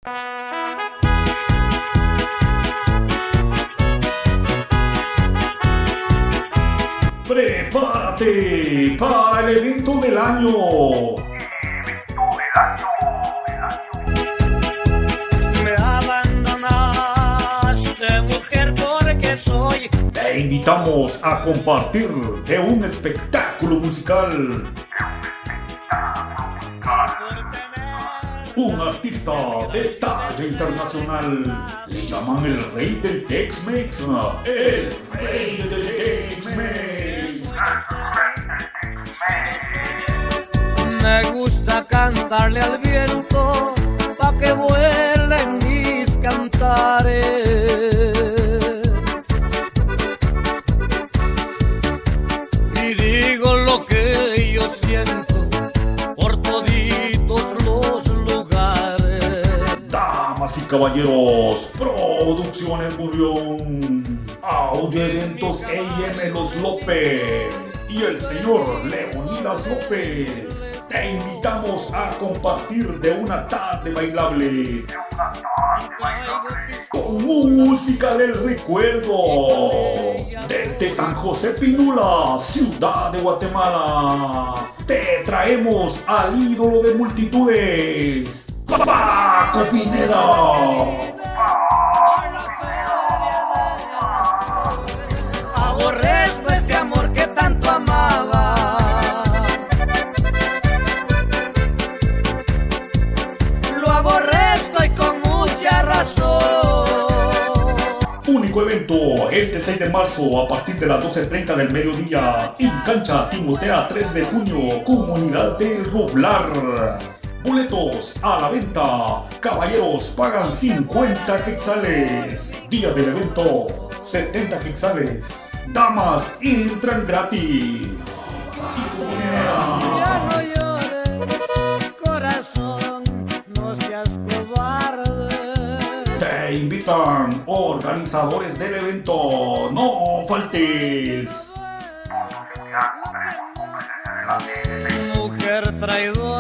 Prepárate para el evento del año. Me abandonaste, mujer, porque soy. Te invitamos a compartir de un espectáculo musical. Un artista de talla internacional. Le llaman el rey del Tex-Mex. El rey del Tex-Mex. Me gusta cantarle al viento pa' que vuelen mis cantares. Y digo lo que yo siento por toditos los lugares. Damas y caballeros, Producciones Murrión, Audio Eventos E&M Los López y el señor Leonidas López. Te invitamos a compartir de una tarde bailable con música del recuerdo desde San José Pinula, ciudad de Guatemala. Te traemos al ídolo de multitudes, Paco Pineda. Aborrezco ese amor que tanto amaba. Lo aborrezco y con mucha razón. Único evento este 6 de marzo a partir de las 12:30 del mediodía en cancha Timotea 3 de junio, comunidad del Roblar. Boletos a la venta. Caballeros pagan 50 quetzales. Día del evento 70 quetzales. Damas entran gratis. Ya no llores, corazón, no seas cobarde. Te invitan organizadores del evento. No faltes. Mujer traidora.